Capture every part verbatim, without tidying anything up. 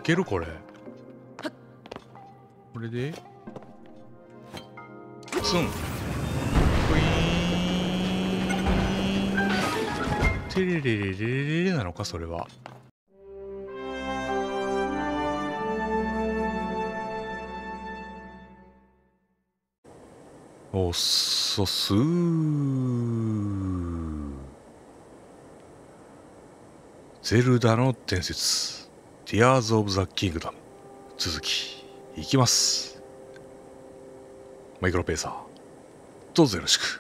けるこれ。これでスンクイーンテレレレレレレなのかそれは。おっそすーゼルダの伝説ティアーズ・オブ・ザ・キングダム続きいきます。マイクロペーサーどうぞよろしく。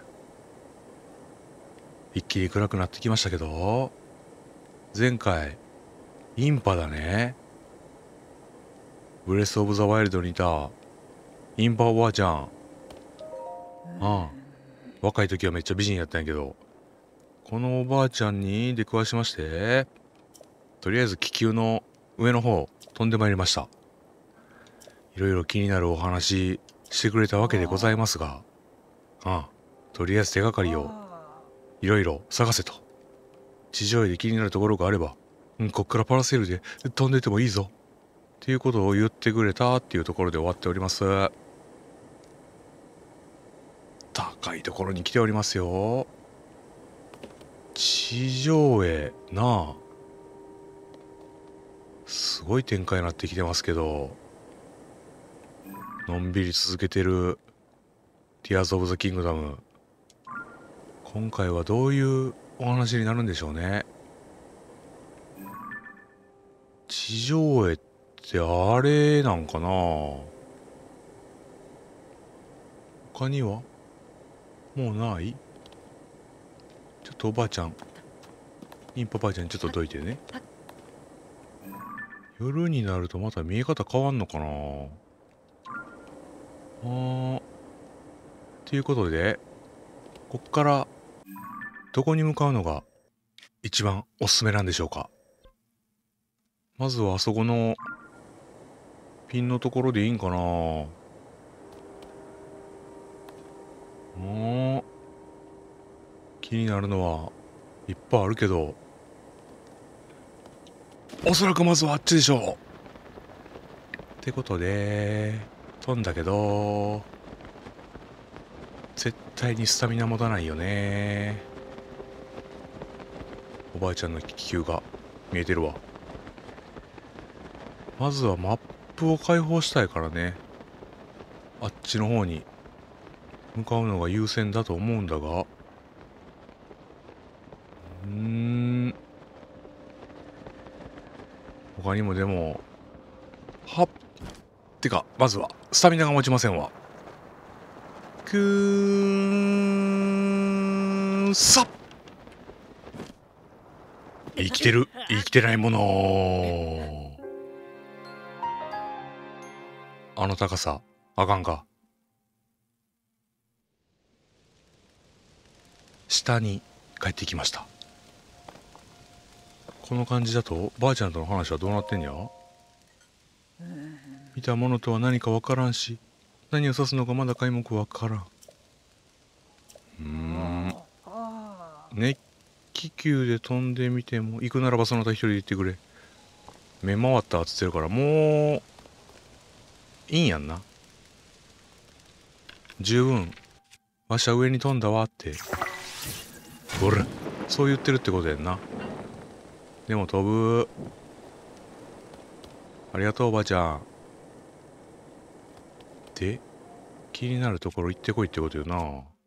一気に暗くなってきましたけど、前回インパだね。ブレス・オブ・ザ・ワイルドにいたインパおばあちゃん。ああ、若い時はめっちゃ美人やったんやけど、このおばあちゃんに出くわしまして、とりあえず気球の上の方飛んでまいりました。いろいろ気になるお話してくれたわけでございますが、ああ、とりあえず手がかりをいろいろ探せと。地上絵で気になるところがあれば、うん、こっからパラセールで飛んでてもいいぞっていうことを言ってくれたっていうところで終わっております。高いところに来ておりますよ。地上絵なあ、すごい展開になってきてますけど、のんびり続けてるティアーズ・オブ・ザ・キングダム、今回はどういうお話になるんでしょうね。地上絵ってあれなんかな。他にはもうない？ちょっとおばあちゃん、インパばあちゃんちょっとどいてね。夜になるとまた見え方変わんのかな。あー、ということで、こっからどこに向かうのが一番おすすめなんでしょうか。まずはあそこのピンのところでいいんかな。もう気になるのはいっぱいあるけど、おそらくまずはあっちでしょう。ってことで飛んだけど、絶対にスタミナ持たないよね。おばあちゃんの気球が見えてるわ。まずはマップを開放したいからね、あっちの方に向かうのが優先だと思うんだが、うーん、他にもでも、はってかまずはスタミナが持ちませんわ。くーんさっ、生きてる生きてないもの、あの高さあかんか。下に帰ってきました。この感じだとばあちゃんとの話はどうなってんや。見たものとは何かわからんし、何を指すのかまだ皆目わからん。うーん、熱気球で飛んでみても、行くならばその他一人で行ってくれ。目回ったっつってるから、もういいんやんな。十分わしは上に飛んだわって、ほらそう言ってるってことやんな。でも飛ぶ。ありがとうおばあちゃん。で、気になるところ行ってこいってことよな。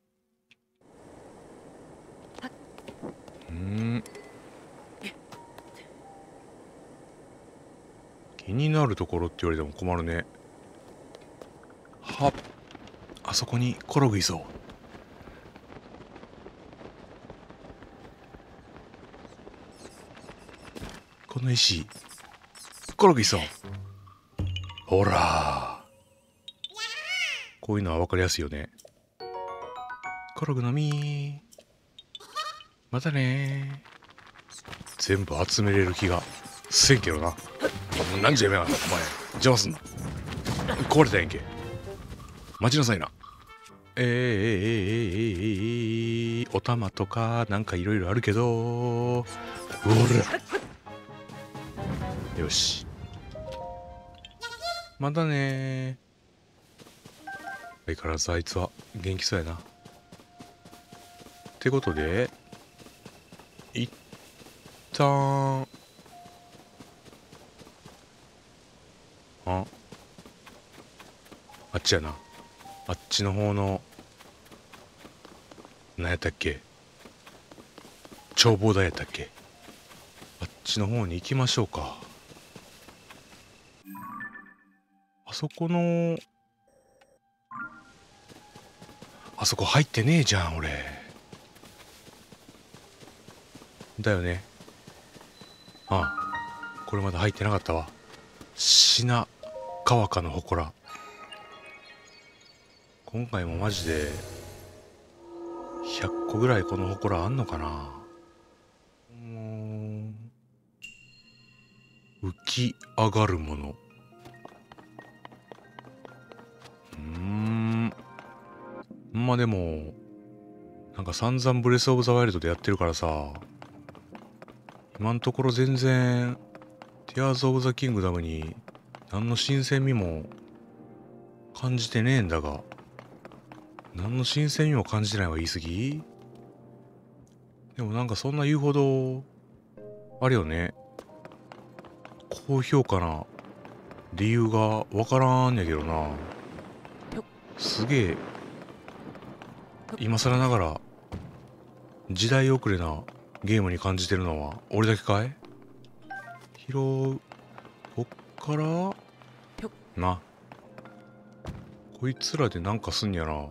うん、気になるところって言われても困るね。はっ、あそこに転ぐいそう。この石転ぐいそう。ほら、こういうのは分かりやすいよね。転ぐのみ、またね。全部集めれる気がせんけどな。なんじゃやめや、お前邪魔すんな。壊れたやんけ。待ちなさいな。えー、えー、えー、えー、えー、お玉とかなんかいろいろあるけど、ほらよし、 またねー。相変わらずあいつは元気そうやな。ってことで一旦ああっちやな。あっちの方の何やったっけ、眺望台やったっけ。あっちの方に行きましょうか。あそこのあそこ入ってねえじゃん俺。だよね。ああ、これまだ入ってなかったわ。品川かの祠。今回もマジでひゃっこぐらいこの祠あんのかな。もう浮き上がるもの。うーん、まあでもなんか散々ブレスオブザワイルドでやってるからさ、今のところ全然ティアーズ・オブ・ザ・キングダムに何の新鮮味も感じてねえんだが、何の新鮮味も感じてないは言い過ぎ。でもなんかそんな言うほどあれよね、高評価な理由がわからんやけどな。すげえ今更ながら時代遅れなゲームに感じてるのは俺だけかい。拾う、こっからな、こいつらでなんかすんやな。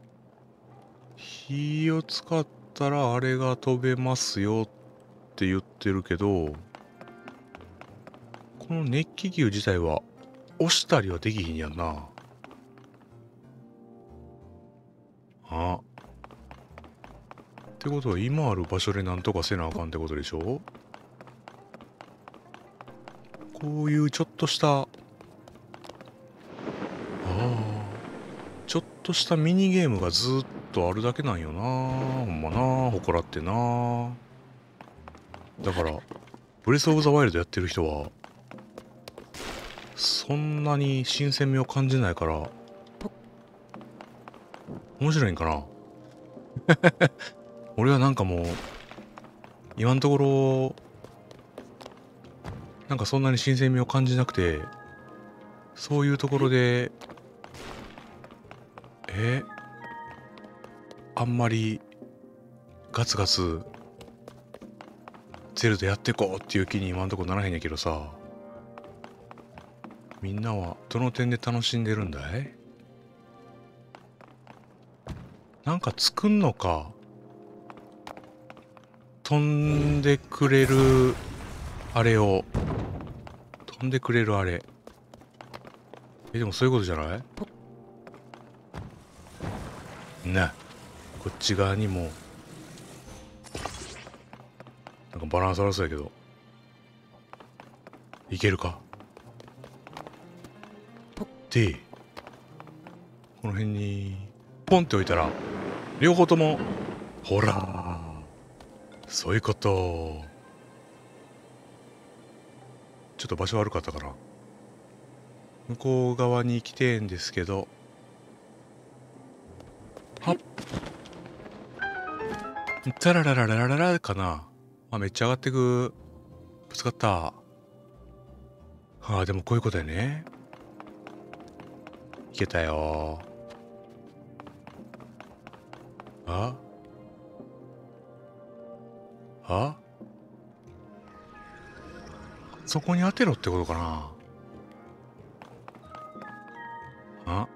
火を使ったらあれが飛べますよって言ってるけど、この熱気球自体は押したりはできひんやんな。あ、ってことは今ある場所でなんとかせなあかんってことでしょ。こういうちょっとしたああちょっとしたミニゲームがずっとあるだけなんよな。ほんまな、祠ってな。だからブレス・オブ・ザ・ワイルドやってる人はそんなに新鮮味を感じないから面白いんかな。俺はなんかもう今のところなんかそんなに新鮮味を感じなくて、そういうところでえあんまりガツガツゼルダやってこうっていう気に今のところならへんやけどさ、みんなはどの点で楽しんでるんだい。なんか作んのか、飛んでくれるあれを、飛んでくれるあれ、えでもそういうことじゃないね。こっち側にもなんかバランス悪そうやけどいけるか。でこの辺にポンって置いたら両方とも、ほらそういうこと。ちょっと場所悪かったかな。向こう側に来てんですけど、はっタラララララララかな。あ、めっちゃ上がってく。ぶつかった。はあ、でもこういうことやね。いけたよ。ああそこに当てろってことかな。あ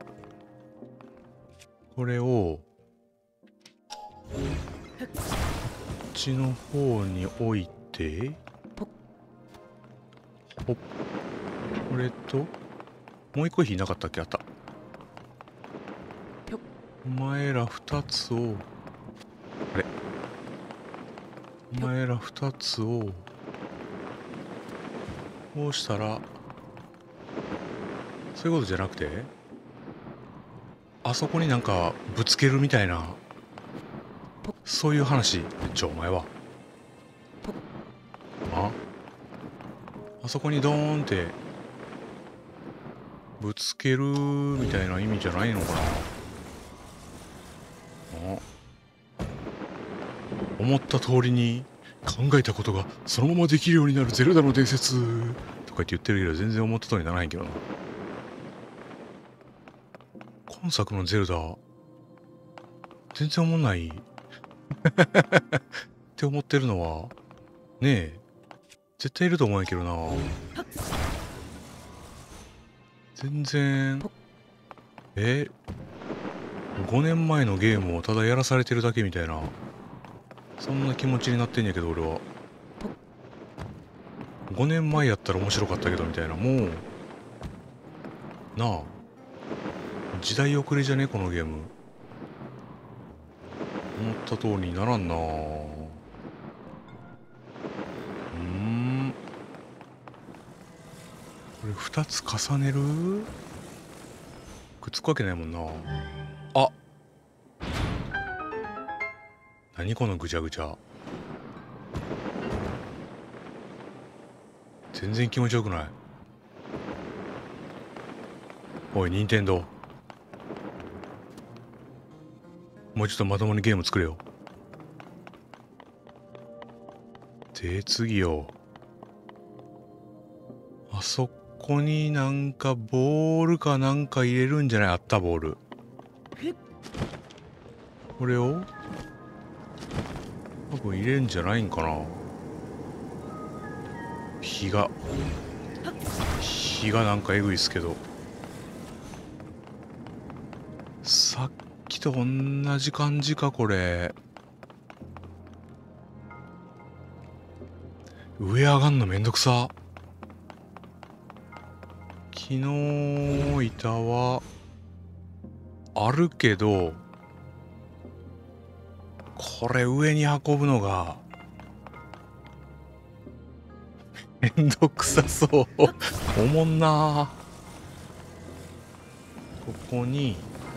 これをこっちの方に置いて、ほっ、これともう一個火なかったっけ。あった。お前ら二つを、あれお前ら二つをこうしたら、そういうことじゃなくてあそこになんかぶつけるみたいな、そういう話。ちょお前はああそこにドーンってぶつけるみたいな意味じゃないのかな。あ、思った通りに考えたことがそのままできるようになるゼルダの伝説とか言って言ってるけど、全然思った通りにならないけどな。今作のゼルダ全然思んないって思ってるのはねえ、絶対いると思うんやけどな。全然えごねんまえのゲームをただやらされてるだけみたいな、そんな気持ちになってんやけど、俺はごねんまえやったら面白かったけどみたいな、もうなあ、時代遅れじゃねこのゲーム。思った通りにならんな。うーん、これふたつ重ねるくっつくわけないもんな。あ、何このぐちゃぐちゃ。全然気持ちよくない。おい任天堂、もうちょっとまともにゲーム作れよ。で次よ、あそこになんかボールかなんか入れるんじゃない？あった、ボール。これを多分入れるんじゃないんかな。火が火がなんかえぐいっすけど、さっきと同じ感じかこれ。上上がんのめんどくさ。木の板はあるけど、これ上に運ぶのがめんどくさそう。おもんな。ここに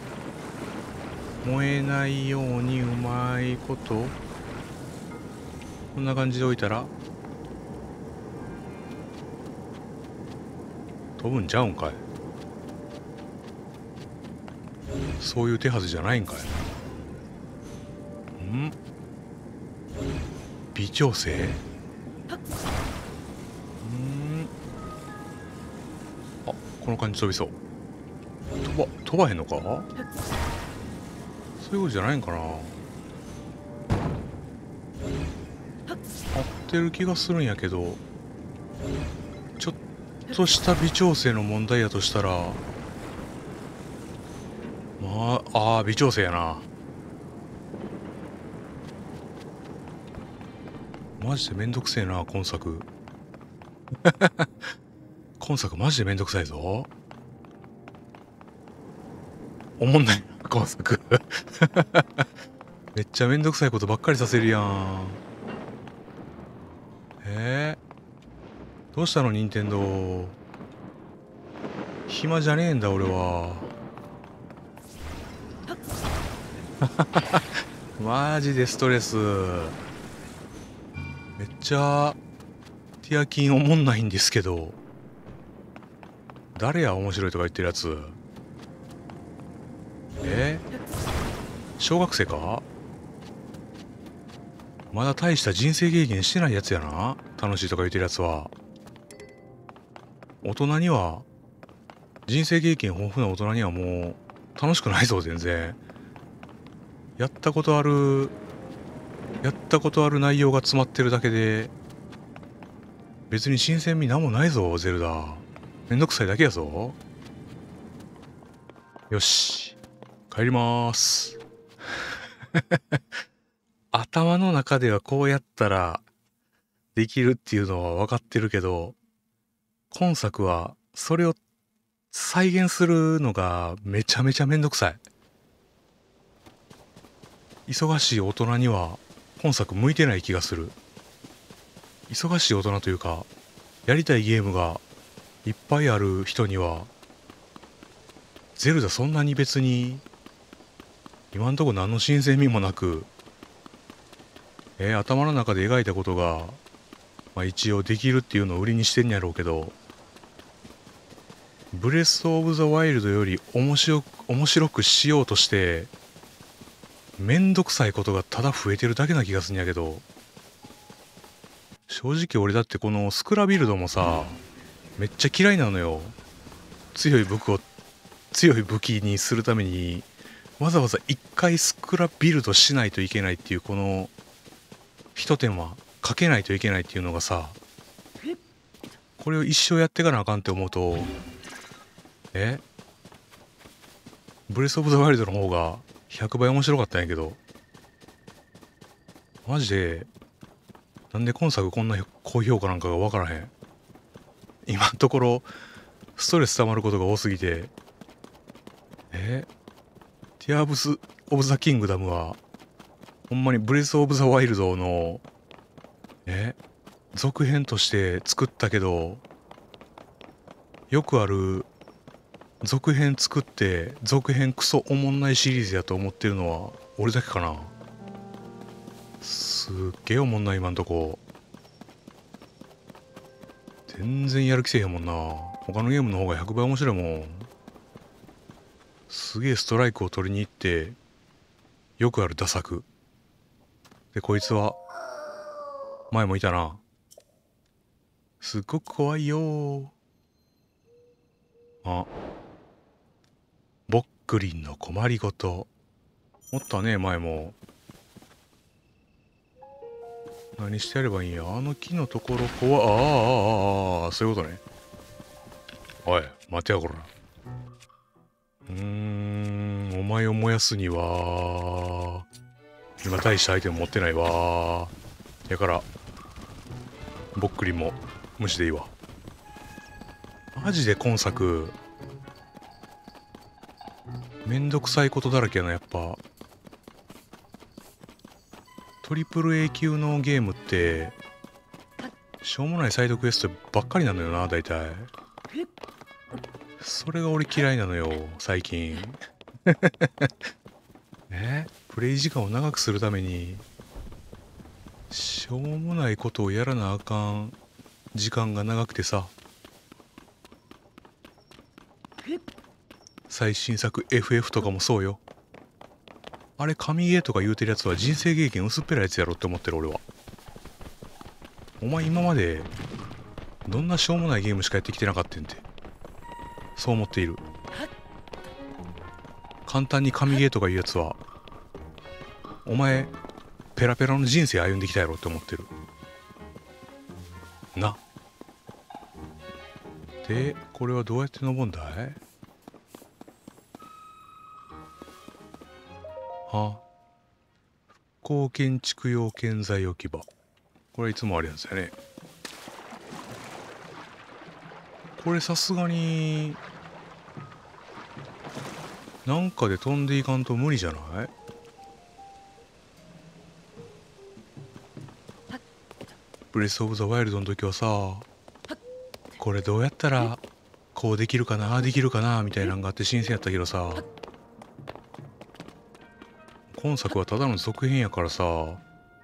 燃えないようにうまいことこんな感じで置いたら飛ぶんちゃうんかい。そういう手はずじゃないんかい。ん、微調整。ん、あ、この感じ飛びそう。飛ば飛ばへんのか。そういうことじゃないんかな。合ってる気がするんやけど、ちょっとした微調整の問題やとしたら、まあ、あー微調整やな。マジでめんどくせえな今作。今作マジでめんどくさいぞ。おもんない今作。めっちゃめんどくさいことばっかりさせるやん。えー、どうしたの任天堂。暇じゃねえんだ俺は。マジでストレス。めっちゃティアキンおもんないんですけど、誰や面白いとか言ってるやつ。えー、小学生か。まだ大した人生経験してないやつやな、楽しいとか言ってるやつは。大人には、人生経験豊富な大人にはもう楽しくないぞ全然。やったことあるやったことある内容が詰まってるだけで別に新鮮味なんもないぞゼルダ。めんどくさいだけやぞ。よし帰りまーす。頭の中ではこうやったらできるっていうのは分かってるけど、今作はそれを再現するのがめちゃめちゃめんどくさい。忙しい大人には本作向いてない気がする。忙しい大人というか、やりたいゲームがいっぱいある人にはゼルダそんなに別に今んとこ何の新鮮味もなく、えー、頭の中で描いたことが、まあ、一応できるっていうのを売りにしてんやろうけど、 ブレス・オブ・ザ・ワイルドより面白く面白くしようとしてめんどくさいことがただ増えてるだけな気がするんやけど、正直俺だってこのスクラビルドもさめっちゃ嫌いなのよ。強い武器を強い武器にするためにわざわざ一回スクラビルドしないといけないっていう、この一手間かけないといけないっていうのがさ、これを一生やっていかなあかんって思うと、えブレス・オブ・ザ・ワイルドの方がひゃくばい面白かったんやけど、マジでなんで今作こんな高評価なんかが分からへん。今のところストレス溜まることが多すぎて。えティアーブス・オブ・ザ・キングダムはほんまにブレス・オブ・ザ・ワイルドのえ続編として作ったけど、よくある続編作って続編クソおもんないシリーズやと思ってるのは俺だけかな。すっげえおもんない今んとこ。全然やる気せえへんもんな。他のゲームの方がひゃくばい面白いもん。すげえストライクを取りに行ってよくあるダ作で、こいつは前もいたな。すっごく怖いよ。あ、ボックリンの困りごとおったね。前も。何してやればいいんや。あの木のところ怖ああああああ、そういうことね。おい待てやこら。うーん、お前を燃やすには今大したアイテム持ってないわ。やからボックリンも無視でいいわ。マジで今作めんどくさいことだらけやな。やっぱトリプル A 級のゲームってしょうもないサイドクエストばっかりなのよな、大体。それが俺嫌いなのよ最近。えプレイ時間を長くするためにしょうもないことをやらなあかん時間が長くてさ。最新作 エフエフ とかもそうよ。あれ神ゲーとか言うてるやつは人生経験薄っぺらいやつやろって思ってる俺は。お前今までどんなしょうもないゲームしかやってきてなかったんってそう思っている。簡単に神ゲーとかいうやつはお前ペラペラの人生歩んできたやろって思ってるな。でこれはどうやって登んだい。は復興建築用建材置き場。これいつもあるやつやね。これさすがになんかで飛んでいかんと無理じゃない。ブレス・オブ・ザ・ワイルドの時はさ、これどうやったらこうできるかなああできるかなみたいなのがあって新鮮やったけどさ、今作はただの続編やからさ、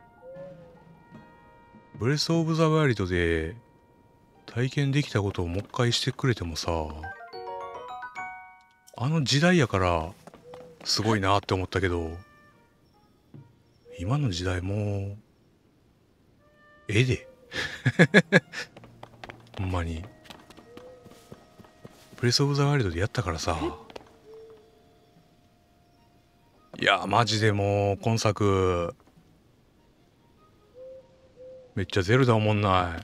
ブレス・オブ・ザ・ワイルドで体験できたことをもう一回してくれてもさ、あの時代やからすごいなって思ったけど、今の時代もうええでほんまにブレス・オブ・ザ・ワイルドでやったからさ。いやマジでもう今作めっちゃゼルダおもんない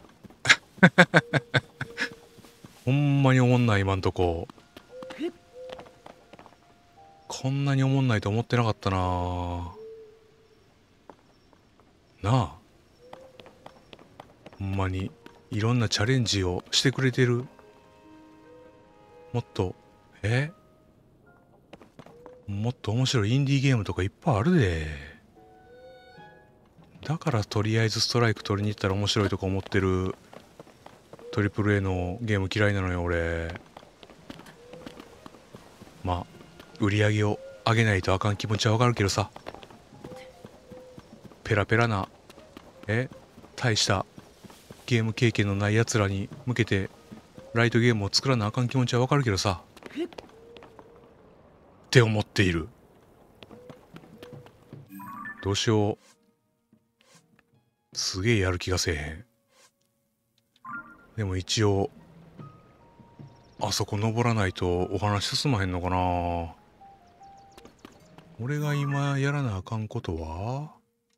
ほんまにおもんない今んとこ。こんなにおもんないと思ってなかったななあ。ほんまにいろんなチャレンジをしてくれてる。もっとえもっと面白いインディーゲームとかいっぱいあるで。だからとりあえずストライク取りに行ったら面白いとか思ってるトリプル A のゲーム嫌いなのよ俺。まあ売り上げを上げないとあかん気持ちはわかるけどさ、ペラペラなえ大したゲーム経験のないやつらに向けてライトゲームを作らなあかん気持ちはわかるけどさって思っている。どうしよう。すげえやる気がせえへん。でも一応あそこ登らないとお話進まへんのかな。俺が今やらなあかんことは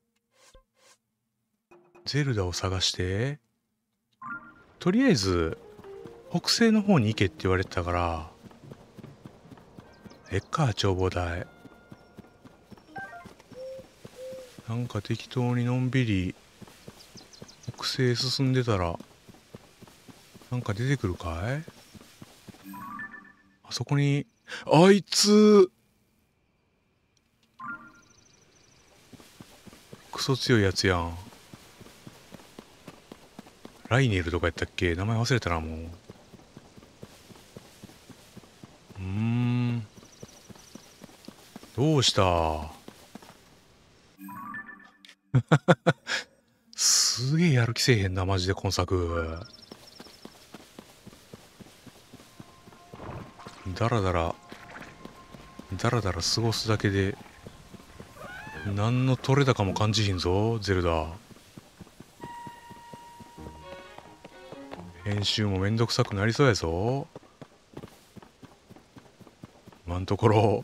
ゼルダを探してとりあえず北西の方に行けって言われてたからえっか眺望台なんか適当にのんびり北西進んでたらなんか出てくるかい。あそこにあいつクソ強いやつやん。ライネルとかやったっけ、名前忘れたなもう。うーんどうしたすげえやる気せえへんなマジで今作。だらだらだらだら過ごすだけで何の取れ高も感じひんぞゼルダ。編集もめんどくさくなりそうやぞ今んところ。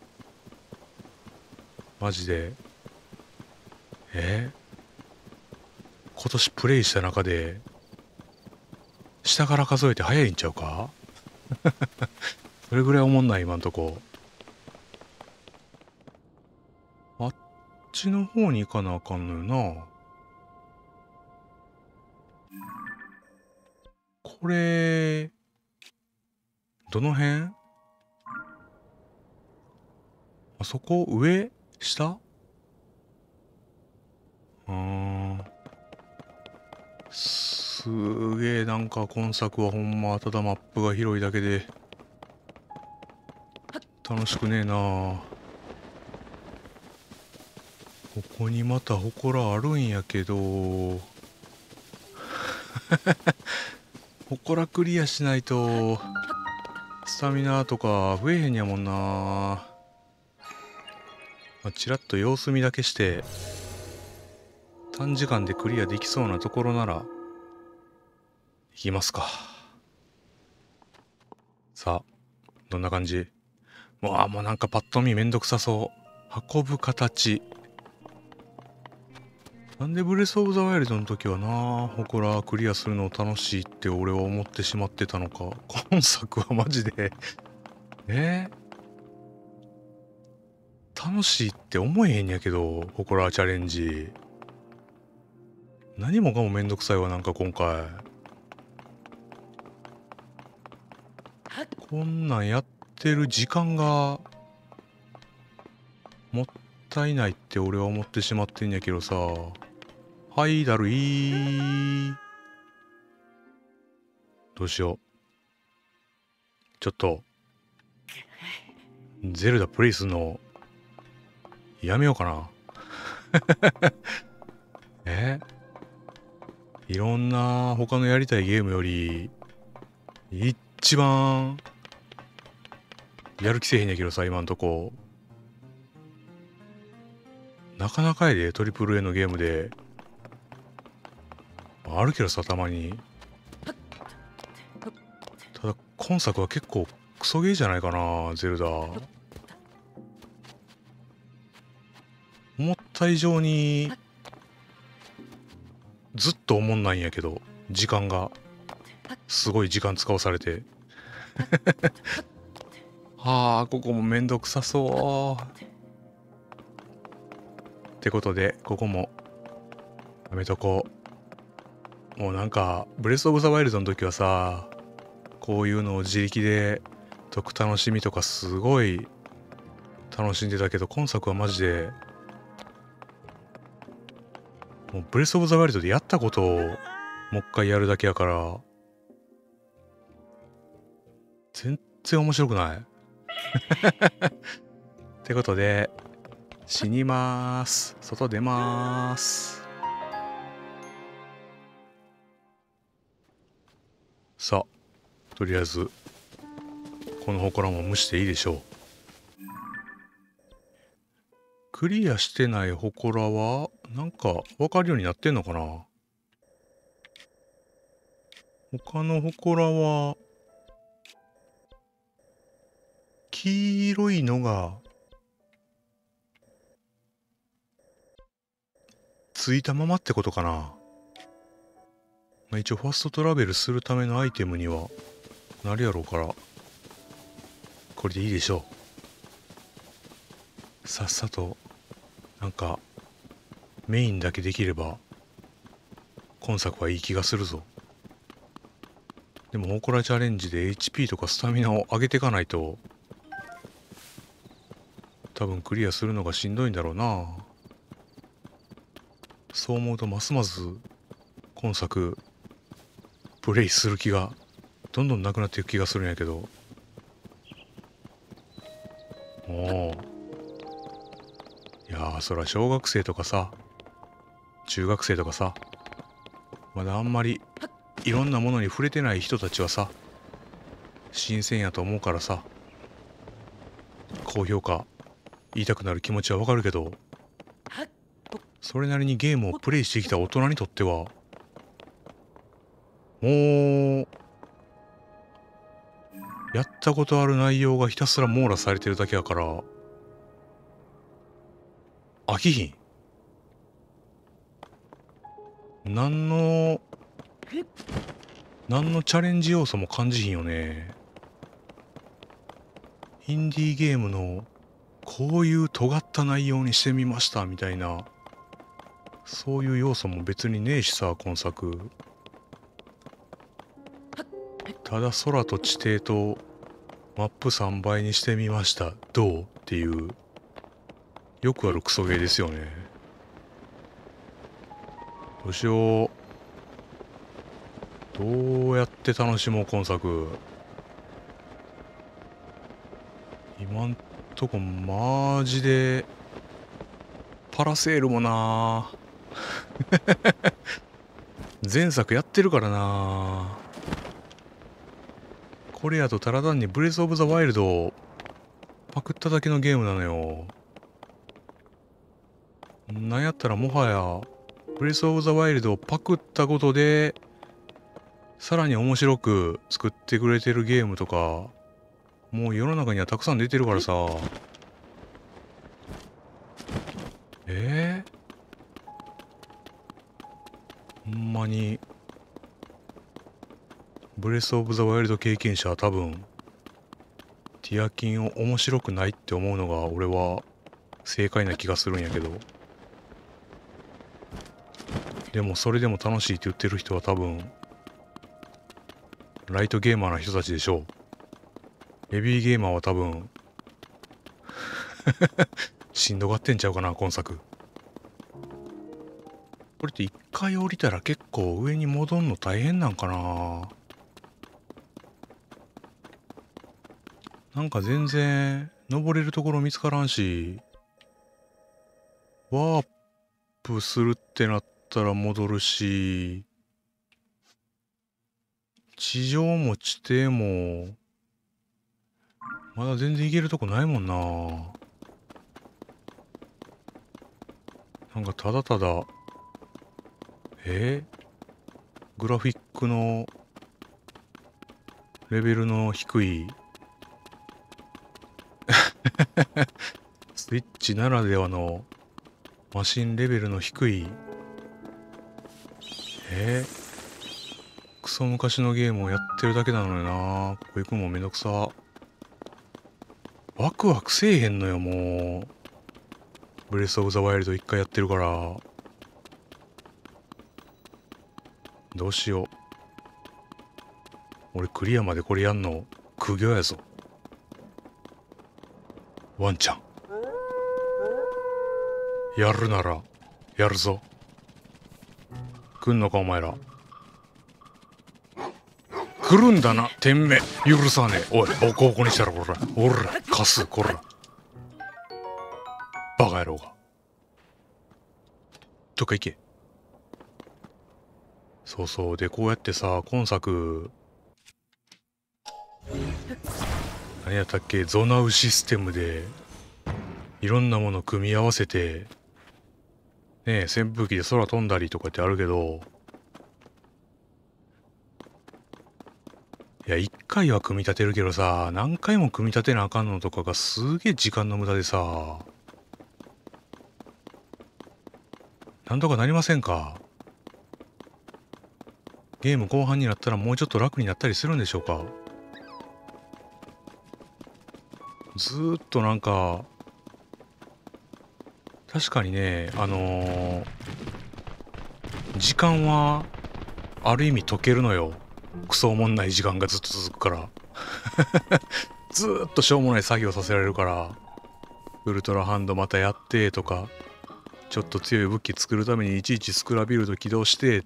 マジでえ今年プレイした中で下から数えて早いんちゃうかそれぐらいおもんない今んとこ。あっちの方に行かなあかんのよな。これどの辺。あそこ上下うーんすげえなんか今作はほんまただマップが広いだけで楽しくねえな。ここにまた祠あるんやけど祠クリアしないとスタミナとか増えへんやもんな。まあ、ちらっと様子見だけして短時間でクリアできそうなところなら行きますか。さあどんな感じ。わあもうなんかパッと見めんどくさそう。運ぶ形なんでブレスオブザワイルドの時はな祠クリアするの楽しいって俺は思ってしまってたのか。今作はマジでえー、楽しいって思えへんやけど祠チャレンジ何もかもめんどくさいわなんか今回。こんなんやってる時間がもったいないって俺は思ってしまってんやけどさ。はいだるいどうしよう。ちょっとゼルダプレイすんのやめようかなえいろんな他のやりたいゲームより一番やる気せえへんやけどさ今んとこ。なかなかやでトリプル A のゲームであるけどさたまに。ただ今作は結構クソゲーじゃないかなゼルダ。思った以上にずっとおもんないんやけど時間がすごい時間使わされてはあここもめんどくさそうってことでここもやめとこう。もうなんかブレスオブザワイルドの時はさこういうのを自力で解く楽しみとかすごい楽しんでたけど今作はマジでもうブレスオブザワイルドでやったことをもう一回やるだけやから全然面白くないってことで死にまーす。外出まーす。さあとりあえずこの祠も蒸していいでしょう。クリアしてない祠はなんか分かるようになってんのかな。他の祠は黄色いのがついたままってことかな。まあ、一応ファストトラベルするためのアイテムにはなるやろうからこれでいいでしょう。さっさとなんかメインだけできれば今作はいい気がするぞ。でも祠チャレンジで エイチピー とかスタミナを上げていかないと多分クリアするのがしんどいんだろうな。そう思うとますます今作プレイする気がどんどんなくなっていく気がするんやけど。おお、いやー、そら小学生とかさ中学生とかさまだあんまりいろんなものに触れてない人たちはさ新鮮やと思うからさ高評価言いたくなる気持ちはわかるけど、それなりにゲームをプレイしてきた大人にとってはもうやったことある内容がひたすら網羅されてるだけやから飽きひん。何の何のチャレンジ要素も感じひんよね。インディーゲームのこういう尖った内容にしてみましたみたいなそういう要素も別にねえしさ今作。ただ空と地底とマップさんばいにしてみましたどうっていうよくあるクソゲーですよね。どうしよう。どうやって楽しもう今作。今んとこマジでパラセールもな前作やってるからな。これやとただ単にブレスオブザワイルドをパクっただけのゲームなのよ。なんやったらもはやブレスオブザワイルドをパクったことでさらに面白く作ってくれてるゲームとかもう世の中にはたくさん出てるからさ。えー、ほんまにブレスオブザワイルド経験者は多分ティアキンを面白くないって思うのが俺は正解な気がするんやけど、でもそれでも楽しいって言ってる人は多分ライトゲーマーな人たちでしょう。ヘビーゲーマーは多分しんどがってんちゃうかな今作。これって一回降りたら結構上に戻んの大変なんかな。なんか全然登れるところ見つからんし、ワープするってなったら戻るし、地上も地底もまだ全然行けるとこないもんな。なんかただただえグラフィックのレベルの低いスイッチならではのマシンレベルの低いえー、クソ昔のゲームをやってるだけなのよな。ここ行くのもめんどくさ。ワクワクせえへんのよもう。ブレスオブザワイルド一回やってるから。どうしよう。俺クリアまでこれやんの苦行やぞ。ワンちゃんやるならやるぞ。来んのかお前ら。来るんだなてんめ許さねえ。おいボコボコにしたらこらおらカスこらバカ野郎がどっか行け。そうそうでこうやってさ今作何やったっけ、ゾナウシステムでいろんなもの組み合わせてねえ、扇風機で空飛んだりとかってあるけど、いや、一回は組み立てるけどさ、何回も組み立てなあかんのとかがすげえ時間の無駄でさ、なんとかなりませんか？ゲーム後半になったらもうちょっと楽になったりするんでしょうか？ずーっとなんか、確かにね、あのー時間はある意味解けるのよ。クソおもんない時間がずっと続くから。ずーっとしょうもない作業させられるから、ウルトラハンドまたやってとか、ちょっと強い武器作るためにいちいちスクラビルド起動してって。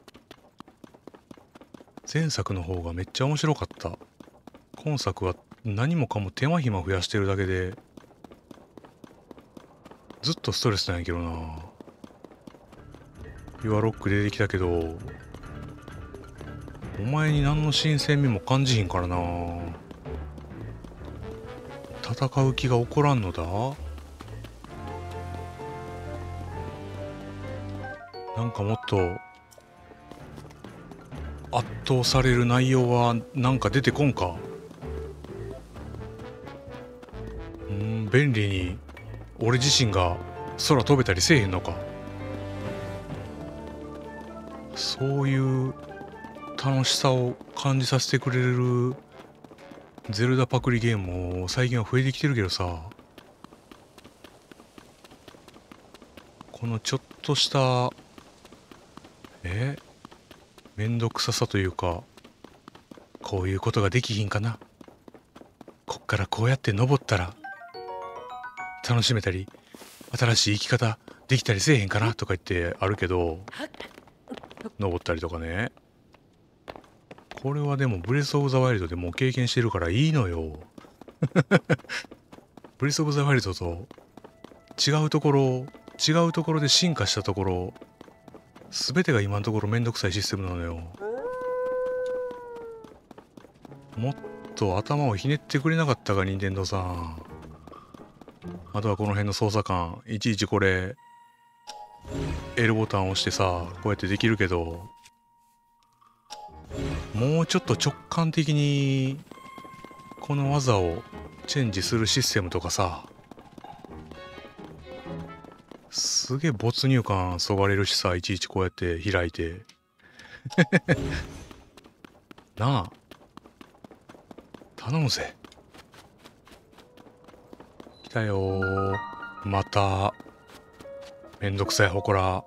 前作の方がめっちゃ面白かった。今作は何もかも手間暇増やしてるだけで、ずっとストレスなんやけどな。ピュアロック出てきたけど、お前に何の新鮮味も感じひんからな。戦う気が起こらんのだ。なんかもっと圧倒される内容はなんか出てこんか。うーん、便利に俺自身が空飛べたりせえへんのか。そういう楽しさを感じさせてくれるゼルダパクリゲームも最近は増えてきてるけどさ、このちょっとしたえめんどくささというか、こういうことができひんかな、こっからこうやって登ったら楽しめたり新しい生き方できたりせえへんかなとか言ってあるけど、登ったりとかね。これはでもブレス・オブ・ザ・ワイルドでもう経験してるからいいのよ。ブレス・オブ・ザ・ワイルドと違うところ違うところで進化したところ、全てが今のところめんどくさいシステムなのよ。もっと頭をひねってくれなかったか、任天堂さん。あとはこの辺の操作感、いちいちこれ L ボタンを押してさ、こうやってできるけど、もうちょっと直感的にこの技をチェンジするシステムとかさ、すげえ没入感そがれるしさ、いちいちこうやって開いてなあ、頼むぜ。来たよー、まためんどくさいほこら。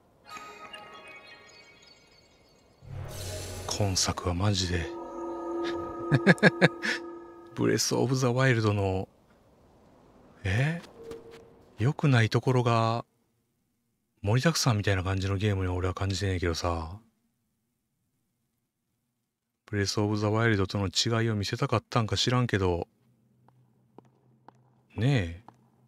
今作はマジでブレス・オブ・ザ・ワイルドのえ良くないところが盛りだくさんみたいな感じのゲームに俺は感じてんねんけどさ、ブレス・オブ・ザ・ワイルドとの違いを見せたかったんか知らんけどねえ、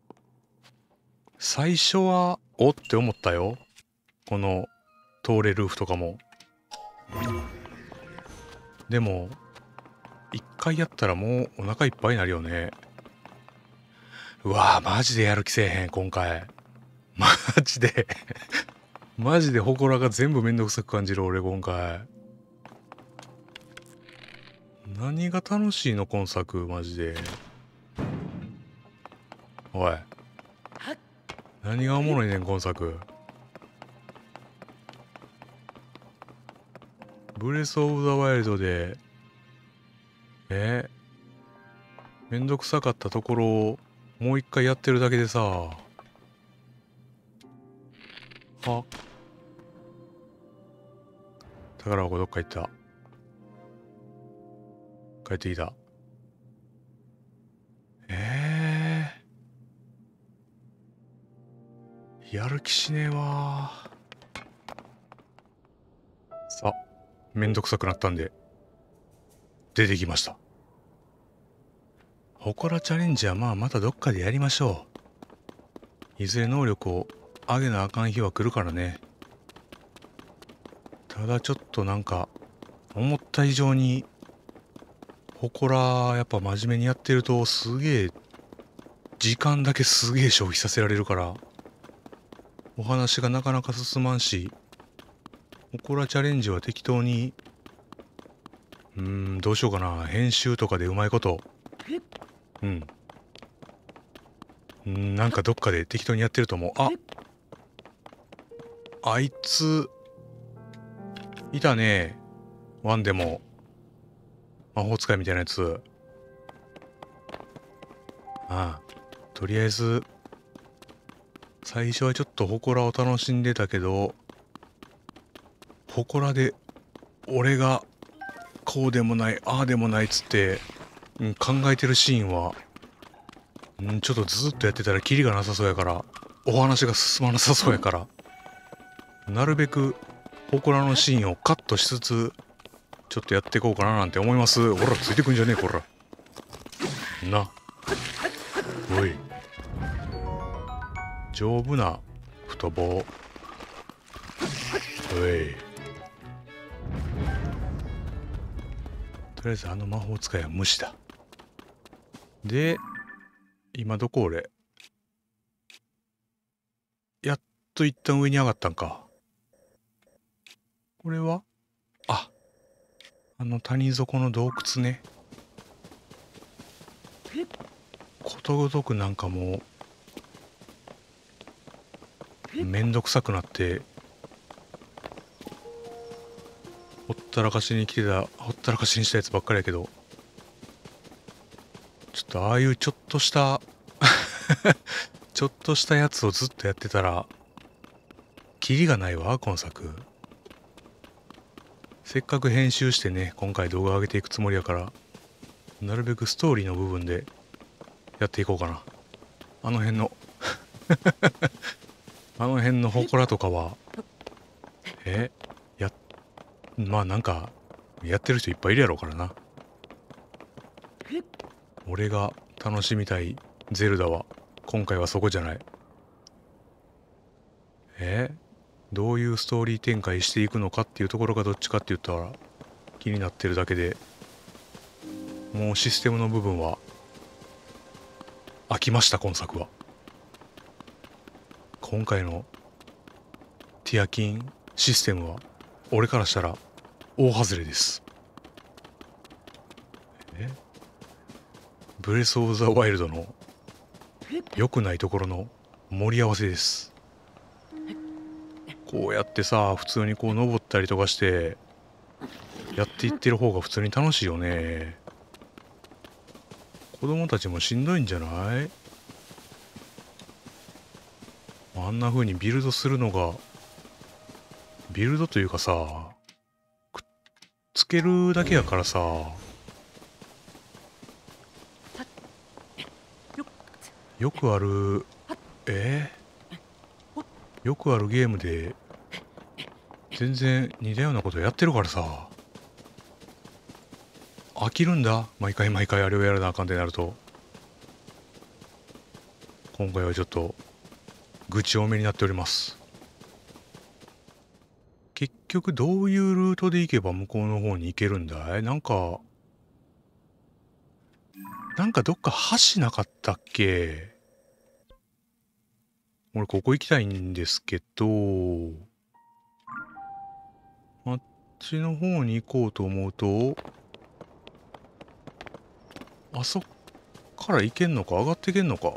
最初はおって思ったよ。この通れルーフとかも。でも一回やったらもうお腹いっぱいになるよね。うわぁ、マジでやる気せえへん今回。マジでマジで祠が全部めんどくさく感じる俺今回。何が楽しいの今作マジで。おい、何がおもろいねん今作。ブレス・オブ・ザ・ワイルドでえめんどくさかったところをもう一回やってるだけでさ、あ、宝箱どっか行った。帰ってきた。えー、やる気しねえわ。さ、めんどくさくなったんで出てきました。ほこらチャレンジはまあまたどっかでやりましょう。いずれ能力を上げなあかん日は来るからね。ただちょっとなんか思った以上に祠やっぱ真面目にやってるとすげえ時間だけすげえ消費させられるからお話がなかなか進まんし、祠チャレンジは適当にうーんどうしようかな、編集とかでうまいことうんうんなんかどっかで適当にやってると思う。ああいついたね、ワンでも魔法使いみたいなやつ。ああとりあえず最初はちょっと祠を楽しんでたけど、祠で俺がこうでもないああでもないっつって、うん、考えてるシーンは、うん、ちょっとずっとやってたらキリがなさそうやから、お話が進まなさそうやから、なるべく祠のシーンをカットしつつちょっとやっていこうかななんて思います。ほらついてくんじゃねえこらな。おい丈夫な太棒。おいとりあえずあの魔法使いは無視だ。で今どこ俺、やっと一旦上に上がったんか。これはああの谷底の洞窟ね。ことごとくなんかもうめんどくさくなってほったらかしに来てたほったらかしにしたやつばっかりやけど、ちょっとああいうちょっとしたちょっとしたやつをずっとやってたらキリがないわ今作。せっかく編集してね今回動画上げていくつもりやから、なるべくストーリーの部分でやっていこうかな。あの辺のあの辺の祠とかはえやまあなんかやってる人いっぱいいるやろうからな。俺が楽しみたいゼルダは今回はそこじゃない。えどういうストーリー展開していくのかっていうところがどっちかって言ったら気になってるだけで、もうシステムの部分は飽きました今作は。今回のティアキンシステムは俺からしたら大外れです。えブレス・オブ・ザ・ワイルドの良くないところの盛り合わせです。こうやってさ普通にこう登ったりとかしてやっていってる方が普通に楽しいよね。子供たちもしんどいんじゃない？あんな風にビルドするのがビルドというかさくっつけるだけやからさ、よくあるえー、よくあるゲームで全然似たようなことやってるからさ飽きるんだ。毎回毎回あれをやらなあかんってなると、今回はちょっと愚痴多めになっております。結局どういうルートで行けば向こうの方に行けるんだい？なんかなんかどっか橋なかったっけ？俺ここ行きたいんですけど、あっちの方に行こうと思うとあそっから行けんのか？上がっていけんのか？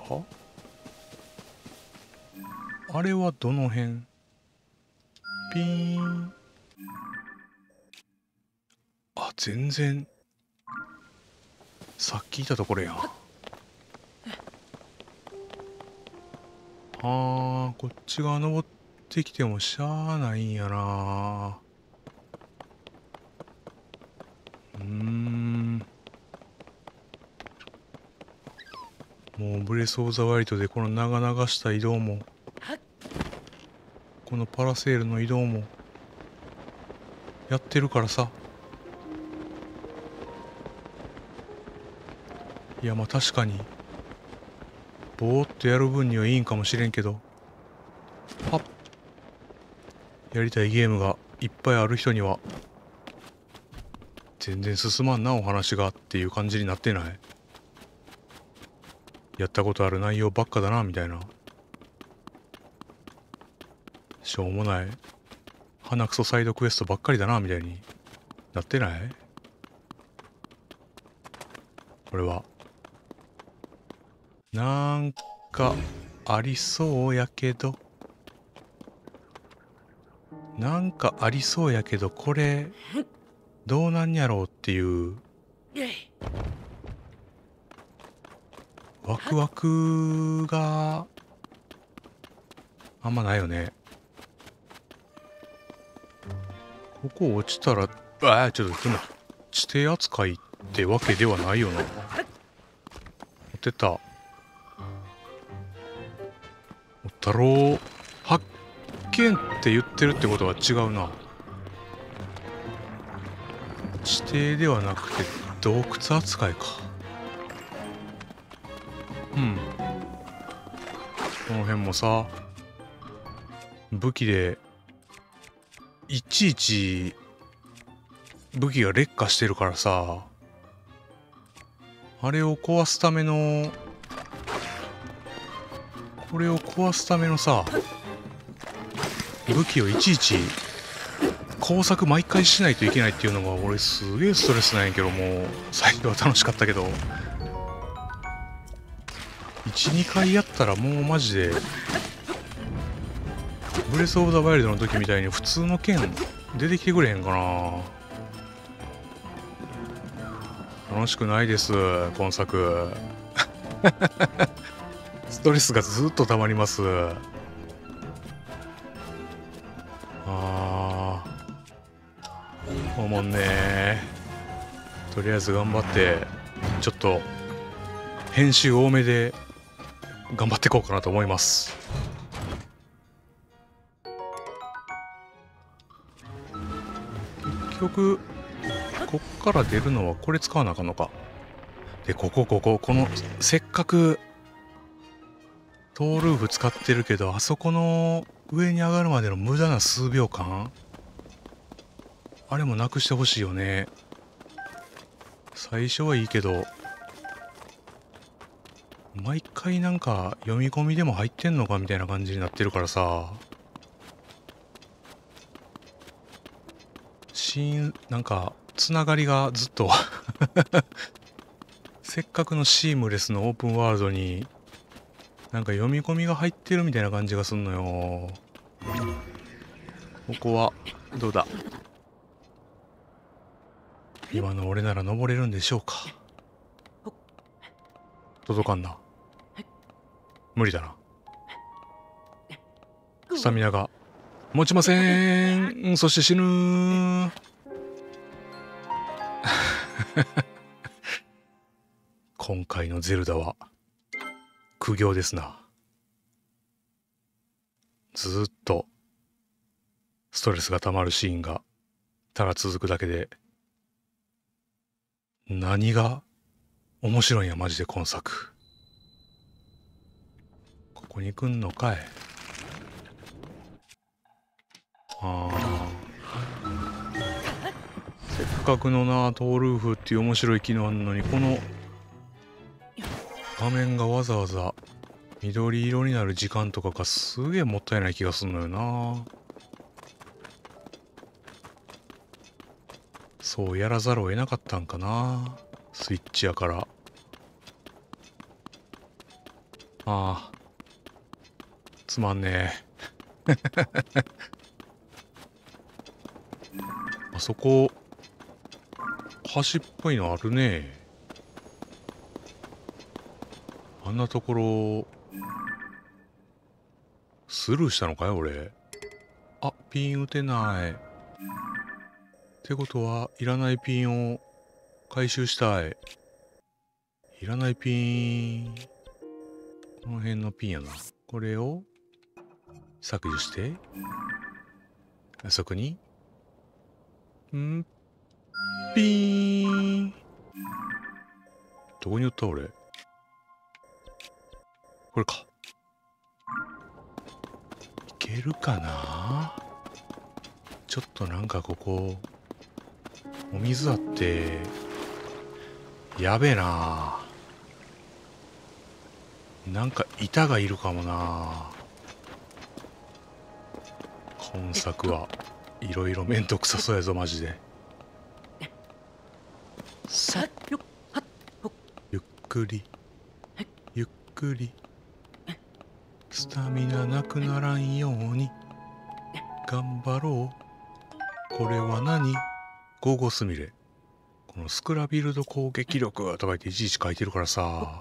あれはどの辺？ピーン。あ、全然さっきいたところやん。あーこっち側登ってきてもしゃあないんやな。うーんもうブレス・オブ・ザ・ワイルドでこの長々した移動もこのパラセールの移動もやってるからさ。いやまあ確かにぼーっとやる分にはいいんかもしれんけど、パッやりたいゲームがいっぱいある人には全然進まんなお話がっていう感じになってない？やったことある内容ばっかだなみたいな。しょうもない鼻くそサイドクエストばっかりだなみたいになってない？これはなんかありそうやけど、なんかありそうやけど、これどうなんやろうっていうワクワクがあんまないよね。ここ落ちたら、ああ、ちょっとでも地底扱いってわけではないよな。持ってた。持ったろう。発見って言ってるってことは違うな。地底ではなくて洞窟扱いか。うん。この辺もさ、武器でいちいち武器が劣化してるからさ、あれを壊すためのこれを壊すためのさ武器をいちいち工作毎回しないといけないっていうのが俺すげえストレスなんやけど、もう最初は楽しかったけど、いちにかいやったらもうマジでブレス・オブ・ザ・ワイルドの時みたいに普通の剣出てきてくれへんかな。楽しくないです今作ストレスがずっと溜まります。あーおもんねー。とりあえず頑張ってちょっと編集多めで頑張っていこうかなと思います。結局こっから出るのはこれ使わなあかんのか。でこここここのせっかくトールーフ使ってるけど、あそこの上に上がるまでの無駄な数秒間、あれもなくしてほしいよね。最初はいいけど毎回なんか読み込みでも入ってんのかみたいな感じになってるからさ、シーンなんかつながりがずっとせっかくのシームレスのオープンワールドになんか読み込みが入ってるみたいな感じがすんのよ。ここはどうだ。今の俺なら登れるんでしょうか。届かんな。無理だな。スタミナが持ちません。そして死ぬ今回のゼルダは苦行ですな。ずっとストレスが溜まるシーンがただ続くだけで、何が面白いんやマジで今作。ここに来んのかい。ああ、せっかくのなトールーフっていう面白い機能あんのに、この画面がわざわざ緑色になる時間とかがすげえもったいない気がすんのよな。そうやらざるを得なかったんかな、スイッチやから。ああ、つまんねえあそこ橋っぽいのあるね。あんなところスルーしたのかい俺。あ、ピン打てない。ってことはいらないピンを回収したい。いらないピン、この辺のピンやな。これを削除してあそこにんピーン。どこに打った俺。これか。いけるかな。ちょっとなんかここお水あってやべえな。なんか板がいるかもな。今作はいろいろめんどくさそうやぞマジで。さっゆっくりゆっくりスタミナなくならんように頑張ろう。これは何？ゴーゴースミレ。このスクラビルド攻撃力とか言っていちいち書いてるからさ、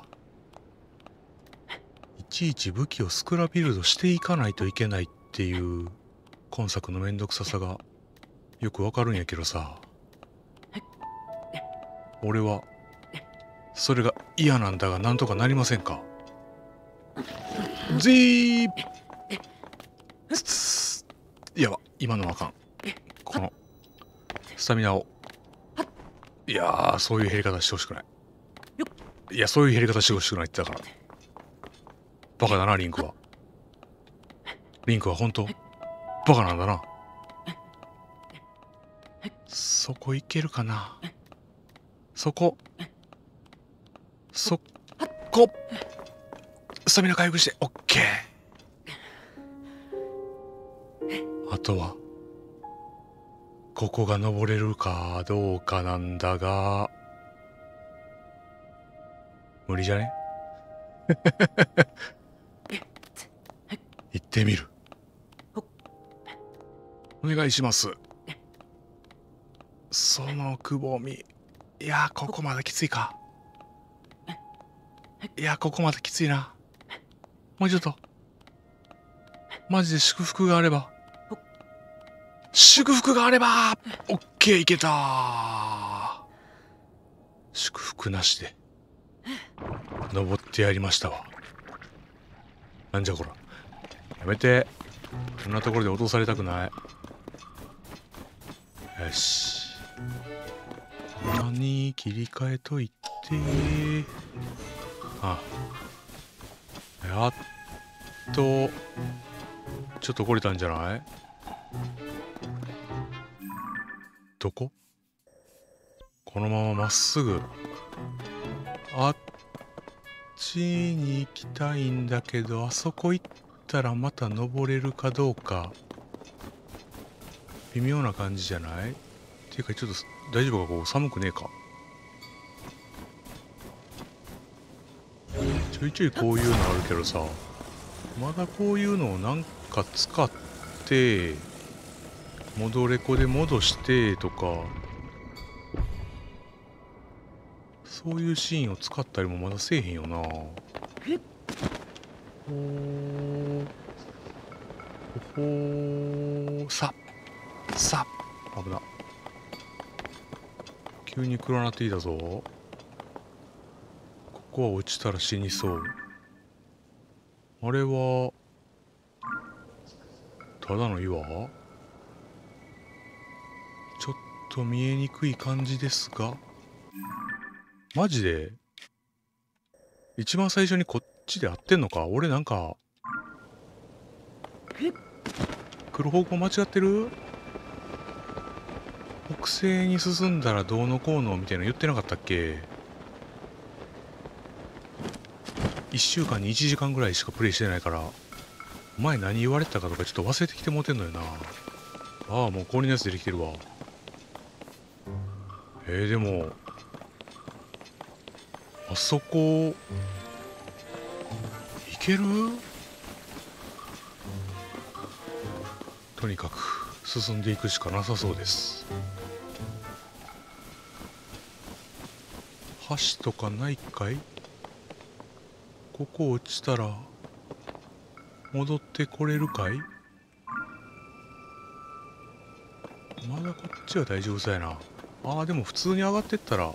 いちいち武器をスクラビルドしていかないといけないっていう今作のめんどくささがよくわかるんやけどさ、俺はそれが嫌なんだがなんとかなりませんか？ぜーいやば、今のはあかん。このスタミナを、いやー、そういう減り方してほしくない。いや、そういう減り方してほしくないってだから。バカだなリンクは。リンクは本当バカなんだな。そこいけるかな。そこそこスタミナ回復してオッケー。あとはここが登れるかどうかなんだが、無理じゃね？行ってみる。お願いします。そのくぼみ、いやここまできついか。いやここまできついな。もうちょっとマジで祝福があれば、祝福があればオッケー、いけた。祝福なしで登ってやりましたわ。なんじゃこら、やめて。こんなところで落とされたくない。よし、何切り替えといて。あやっとちょっと来れたんじゃない？どこ？このまままっすぐあっちに行きたいんだけど、あそこ行ったらまた登れるかどうか微妙な感じじゃない？っていうかちょっと大丈夫か？こう寒くねえか？ちょいちょいこういうのあるけどさ、まだこういうのをなんか使って戻れこで戻してとか、そういうシーンを使ったりもまだせえへんよな。ほーほーささ危な。急に暗なっていたぞ。ここは落ちたら死にそう。あれはただの岩？ちょっと見えにくい感じですが、マジで一番最初にこっちで合ってんのか？俺なんか来る方向間違ってる？北西に進んだらどうのこうのみたいなの言ってなかったっけ？いっしゅうかんにいちじかんぐらいしかプレイしてないから、前何言われてたかとかちょっと忘れてきてもうてんのよな。ああ、もう氷のやつ出てきてるわ。えー、でもあそこ行ける？とにかく進んでいくしかなさそうです。橋とかないかい？ここ落ちたら戻ってこれるかい？まだこっちは大丈夫そうやな。あーでも普通に上がってったら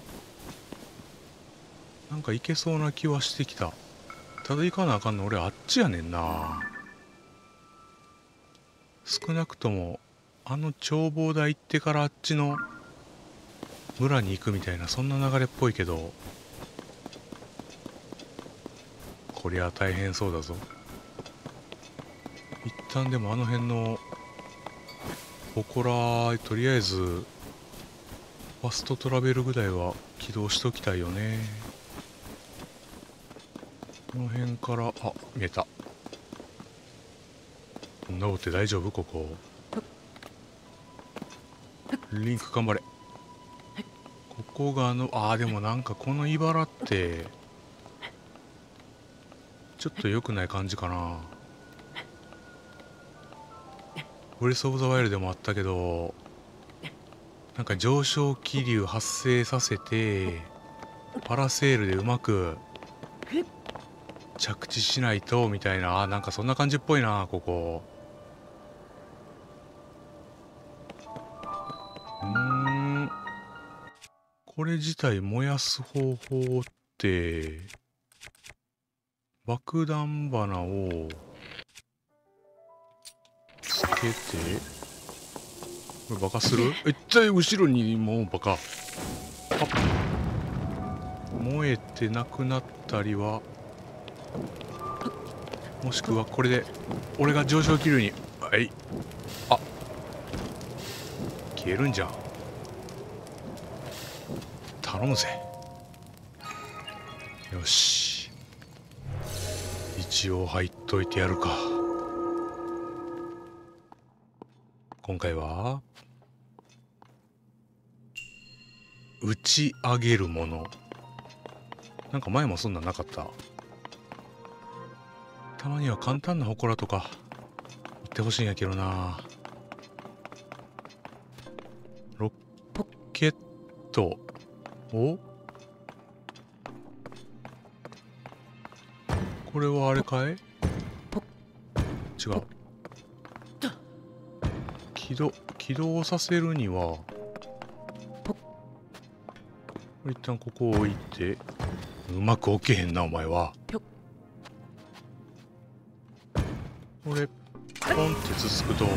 なんか行けそうな気はしてきた。ただ行かなあかんの俺あっちやねんな。少なくともあの眺望台行ってからあっちの村に行くみたいなそんな流れっぽいけど、こりゃ大変そうだぞ。一旦でもあの辺の祠とりあえずファストトラベルぐらいは起動しときたいよね。この辺からあ見えた。登って大丈夫？ここリンク頑張れ。ここがあのあーでもなんかこの茨ってちょっと良くない感じかな。ブレス・オブ・ザ・ワイルドでもあったけど、なんか上昇気流発生させてパラセールでうまく着地しないとみたいな、なんかそんな感じっぽいなここ。うーん、これ自体燃やす方法って爆弾花をつけて、これバカする？えっちゃい後ろにもうバカ。あ、燃えてなくなったりは、もしくはこれで俺が上昇気流に、はい、あ、消えるんじゃん。頼むぜ。よし、一応入っといてやるか。今回は打ち上げるもの。なんか前もそんなんなかった？たまには簡単な祠とか行ってほしいんやけどな。ロケットお、これはあれかい？違う。起動起動させるには一旦ここを置いて、うまく置けへんなお前は。これポンってつつくと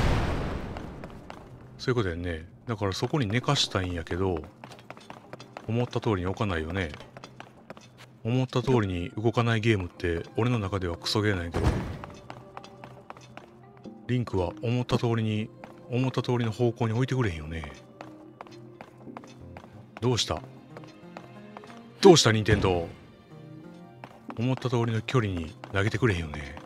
そういうことやんね。だからそこに寝かしたいんやけど、思った通りに置かないよね。思った通りに動かないゲームって俺の中ではクソゲーなんやけど、リンクは思った通りに思った通りの方向に置いてくれへんよね。どうしたどうした任天堂、思った通りの距離に投げてくれへんよね。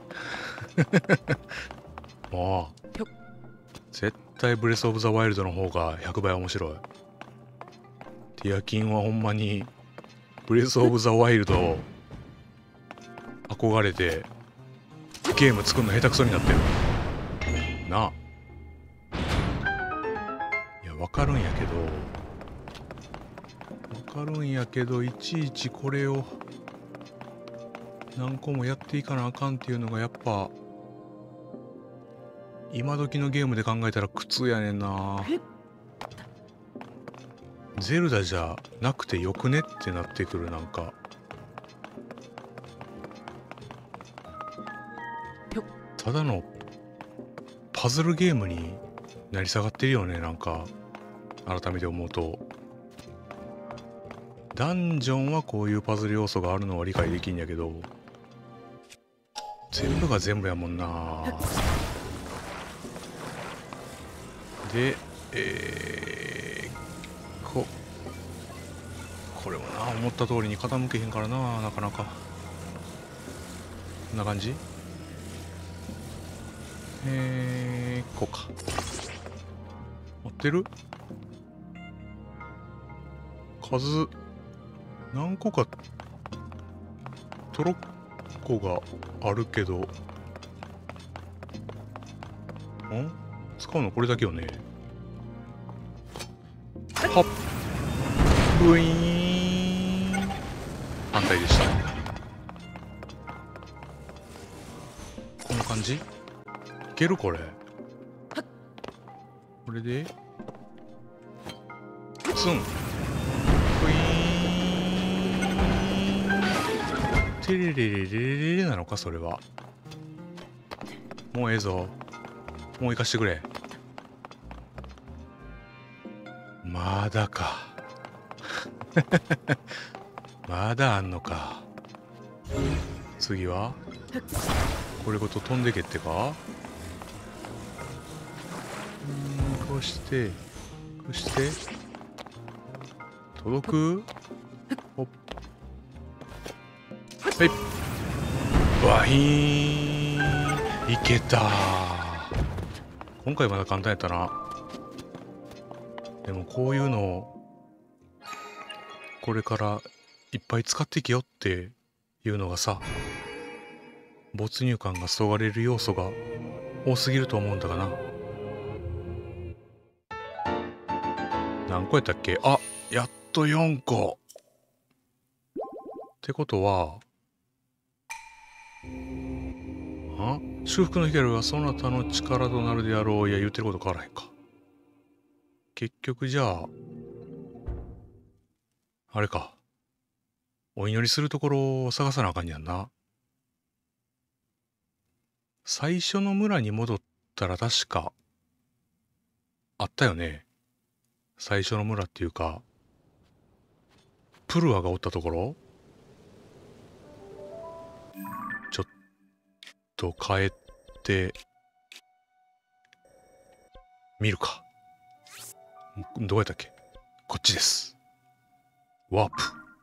もう絶対ブレス・オブ・ザ・ワイルドの方がひゃくばい面白い。ティアキンはほんまにブレス・オブ・ザ・ワイルド憧れてゲーム作るの下手くそになってるなあ。いや分かるんやけど分かるんやけどいちいちこれを何個もやっていかなあかんっていうのがやっぱ今時のゲームで考えたら苦痛やねんな。ゼルダじゃなくてよくねってなってくる。なんかただのパズルゲームになり下がってるよね。なんか改めて思うとダンジョンはこういうパズル要素があるのは理解できんやけど、全部が全部やもんな。で、えー、ここれもな思った通りに傾けへんからな、なかなか。こんな感じ。えー、こうか。合ってる？数何個かトロッコがあるけど、ん使うのこれだけよね。はっ、ブイーン。反対でした。こんな感じ？いけるこれ。これでツン。ブイーン。テレレレレレレなのかそれは。もうええぞ。もう行かしてくれ。まだか。まだあんのか。次はこれごと飛んでけってか。うん、こうしてこうして届く？ほっ。はい。わひーん。いけたー。今回まだ簡単やったな。でもこういうのをこれからいっぱい使っていけよっていうのがさ、没入感がそがれる要素が多すぎると思うんだがな。何個やったっけ？あ、やっとよんこ。ってことは、あ、修復の光はそなたの力となるであろう。いや、言ってること変わらへんか。結局じゃあ、あれか。お祈りするところを探さなあかんやんな。最初の村に戻ったら確か、あったよね。最初の村っていうか、プルアがおったところ？ちょっと帰って見るか。どうやったっけ？こっちです。ワープ。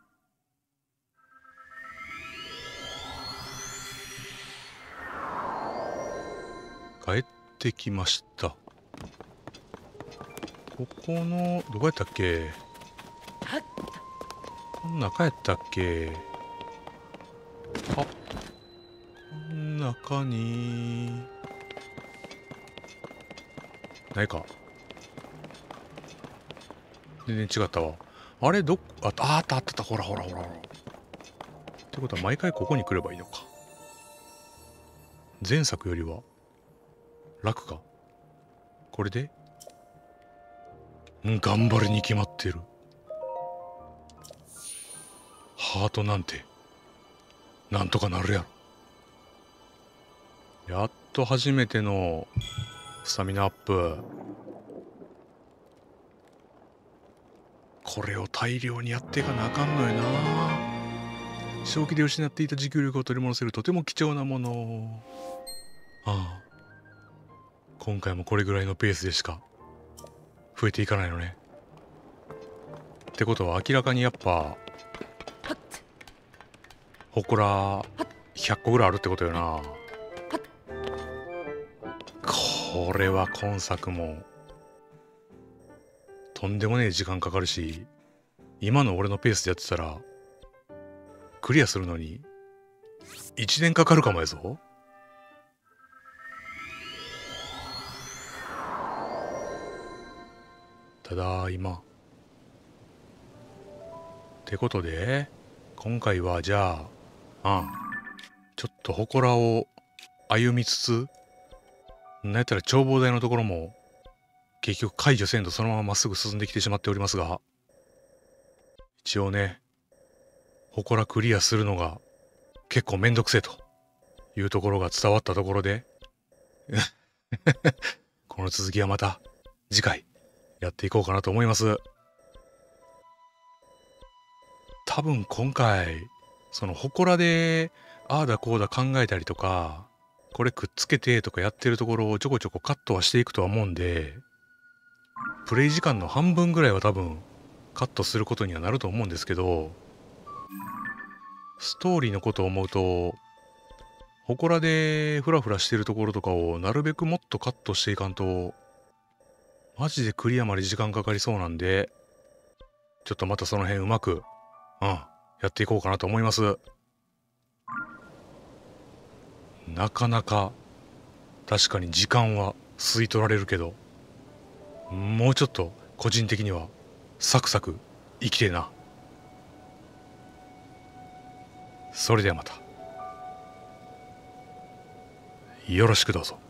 帰ってきました。ここの、どこやったっけ？この中やったっけ？あ、この中に、ないか。全然違ったわ。あれ、どっ、あ、あったあったあった、ほらほらほらほら。ってことは毎回ここに来ればいいのか。前作よりは楽か。これで、うん、頑張りに決まってる。ハートなんてなんとかなるやろ。やっと初めてのスタミナアップ。これを大量にやっていかなあかんのよな。正気で失っていた持久力を取り戻せるとても貴重なもの。ああ、今回もこれぐらいのペースでしか増えていかないのね。ってことは明らかにやっぱ祠ひゃっこぐらいあるってことよな。これは今作もとんでもねえ時間かかるし、今の俺のペースでやってたらクリアするのにいちねんかかるかもやぞ。ただいま。ってことで今回はじゃあ、あんちょっと祠を歩みつつ、なんやったら眺望台のところも結局解除せんとそのまままっすぐ進んできてしまっておりますが、一応ね、祠クリアするのが結構めんどくせえというところが伝わったところでこの続きはまた次回やっていこうかなと思います。多分今回その祠でああだこうだ考えたりとか、これくっつけてとかやってるところをちょこちょこカットはしていくとは思うんで、プレイ時間の半分ぐらいは多分カットすることにはなると思うんですけど、ストーリーのことを思うと祠でフラフラしてるところとかをなるべくもっとカットしていかんとマジでクリアまで時間かかりそうなんで、ちょっとまたその辺うまくうんやっていこうかなと思います。なかなか確かに時間は吸い取られるけど、もうちょっと個人的にはサクサク生きてえな。それではまたよろしくどうぞ。